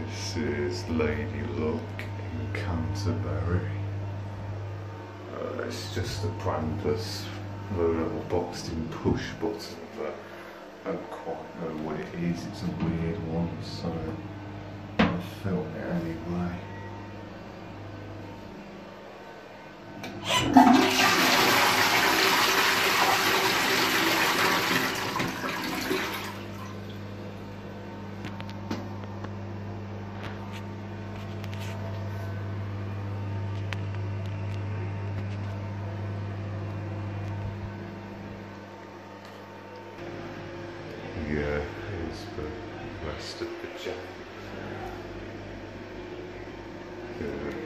This is Lady Luck in Canterbury. It's just a brandless little boxed in push button, but I don't quite know what it is. It's a weird one, so I'll film it anyway. Yeah, here's the rest of the jacket. Yeah.